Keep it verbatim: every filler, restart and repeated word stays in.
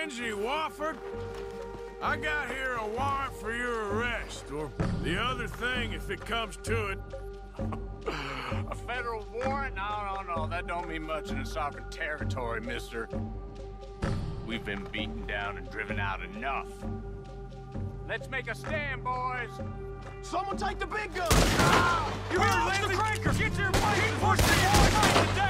Angie Wofford, I got here a warrant for your arrest, or the other thing if it comes to it. A federal warrant? No, no, no, that don't mean much in a sovereign territory, mister. We've been beaten down and driven out enough. Let's make a stand, boys! Someone take the big gun! Ah! You hear the cranker! Get your plane! Push the boys to death!